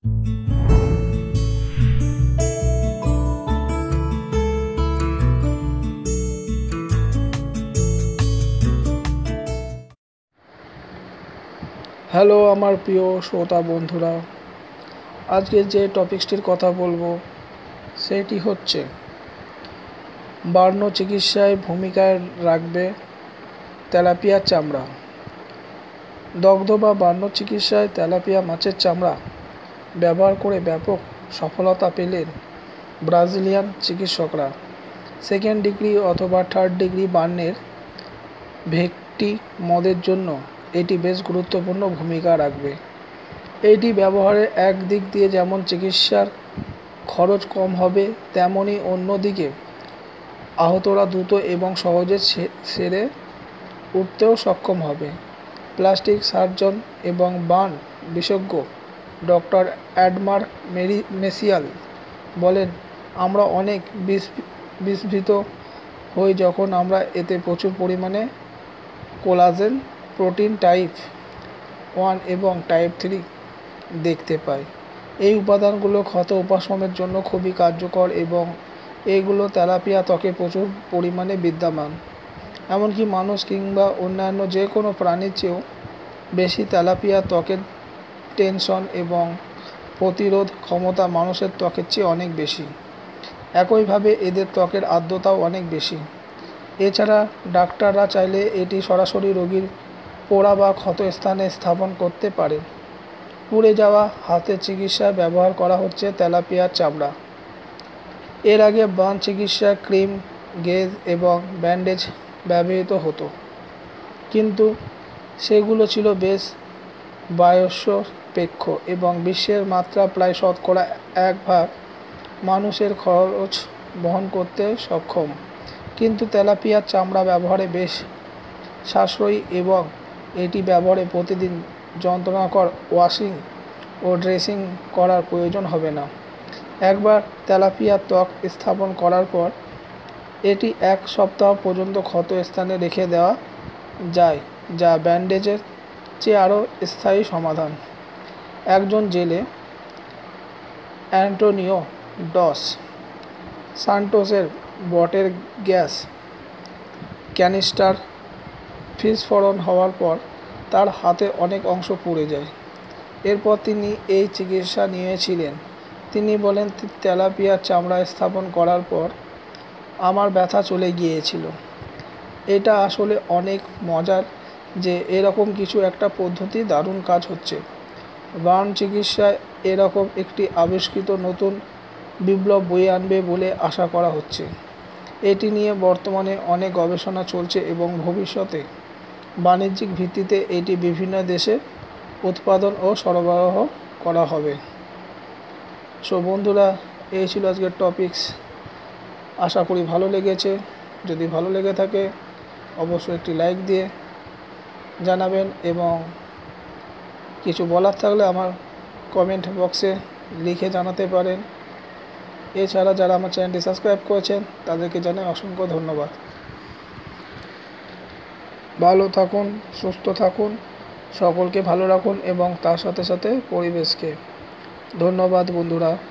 Hello আমার প্রিয় শ্রোতা বন্ধুরা, আজকে যে টপিকসটির কথা বলবো সেটি হচ্ছে বার্ন চিকিৎসায় ভূমিকায় রাখবে তেলাপিয়ার চামড়া। দগ্ধ বা বার্ন চিকিৎসায় তেলাপিয়া মাছের চামড়া ব্যবহার করে ব্যাপক সফলতা পেলেন ব্রাজিলিয়ান চিকিৎসকরা। সেকেন্ড ডিগ্রি অথবা থার্ড ডিগ্রি বার্নের ভিকটিমদের জন্য এটি বেশ গুরুত্বপূর্ণ ভূমিকা রাখবে। এটি ব্যবহারের এক দিক দিয়ে যেমন চিকিৎসার খরচ কম হবে, তেমনি অন্যদিকে আহতরা দ্রুত এবং সহজে সেরে উঠতেও সক্ষম হবে। প্লাস্টিক সার্জন এবং বার্ন বিশেষজ্ঞ ডক্টর অ্যাডমার মেসিয়াল বলেন, আমরা অনেক বিস্মিত হই যখন আমরা এতে প্রচুর পরিমাণে কোলাজেন, প্রোটিন টাইপ 1 এবং টাইপ 3 দেখতে পাই। এই উপাদানগুলো ক্ষত উপশমের জন্য খুবই কার্যকর এবং এগুলো তেলাপিয়া ত্বকে প্রচুর পরিমাণে বিদ্যমান। এমনকি মানুষ কিংবা অন্যান্য যে কোনো প্রাণীর চেয়েও বেশি তেলাপিয়া ত্বকের টেনশন এবং প্রতিরোধ ক্ষমতা মানুষের ত্বকের চেয়ে অনেক বেশি। একইভাবে এদের ত্বকের আর্দ্রতাও অনেক বেশি। এছাড়া ডাক্তাররা চাইলে এটি সরাসরি রোগীর পোড়া বা ক্ষত স্থানে স্থাপন করতে পারেন। পুড়ে যাওয়া হাতের চিকিৎসায় ব্যবহার করা হচ্ছে তেলাপিয়ার চামড়া। এর আগে বার্ন চিকিৎসায় ক্রিম, গেজ এবং ব্যান্ডেজ ব্যবহৃত হতো, কিন্তু সেগুলো ছিল বেশ ব্যয়সাপেক্ষ এবং বিশ্বের মাত্রা প্রায় 1% মানুষের খরচ বহন করতে সক্ষম। কিন্তু তেলাপিয়ার চামড়া ব্যবহারে বেশ সাশ্রয়ী এবং এটি ব্যবহারে প্রতিদিন যন্ত্রণাকর ওয়াশিং ও ড্রেসিং করার প্রয়োজন হবে না। একবার তেলাপিয়ার ত্বক স্থাপন করার পর এটি 1 সপ্তাহ পর্যন্ত ক্ষত স্থানে রেখে দেওয়া যায়, যা ব্যান্ডেজের চেয়ে আরও স্থায়ী সমাধান। একজন জেলে অ্যান্টোনিও ডস সান্টোসের বটের গ্যাস ক্যানিস্টার বিস্ফোরণ হওয়ার পর তার হাতের অনেক অংশ পুড়ে যায়। এরপর তিনি এই চিকিৎসা নিয়েছিলেন। তিনি বলেন, তেলাপিয়ার চামড়া স্থাপন করার পর আমার ব্যথা চলে গিয়েছিল। এটা আসলে অনেক মজার যে এরকম কিছু একটা পদ্ধতি দারুণ কাজ হচ্ছে। বার্ন চিকিৎসায় এরকম একটি আবিষ্কৃত নতুন বিপ্লব বয়ে আনবে বলে আশা করা হচ্ছে। এটি নিয়ে বর্তমানে অনেক গবেষণা চলছে এবং ভবিষ্যতে বাণিজ্যিক ভিত্তিতে এটি বিভিন্ন দেশে উৎপাদন ও সরবরাহ করা হবে। সো বন্ধুরা, এই ছিল আজকের টপিকস। আশা করি ভালো লেগেছে। যদি ভালো লেগে থাকে অবশ্যই একটি লাইক দিয়ে জানাবেন এবং কিছু বলার থাকলে আমার কমেন্ট বক্সে লিখে জানাতে পারেন। এছাড়া যারা আমার চ্যানেলটি সাবস্ক্রাইব করেছেন তাদেরকে জানাই অসংখ্য ধন্যবাদ। ভালো থাকুন, সুস্থ থাকুন, সকলকে ভালো রাখুন এবং তার সাথে সাথে পরিবেশকে। ধন্যবাদ বন্ধুরা।